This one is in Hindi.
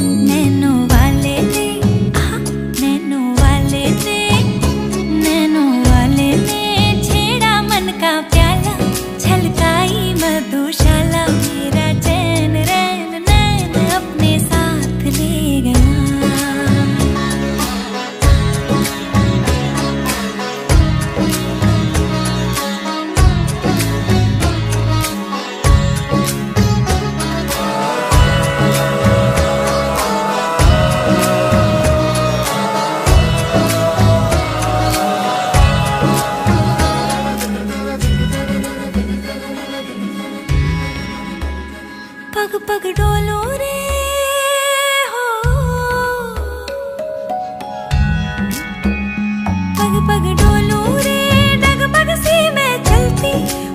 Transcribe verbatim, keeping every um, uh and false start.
नैनो वाले ने, आहा, नैनो वाले ने, नैनो वाले ने छेड़ा मन का प्याला, छलकाई मधुशाला, मेरा चैन रैन नैन अपने साथ ले गया। पग पग डोलो रे हो, पग पग डोलो रे, डगमग सी मैं चलती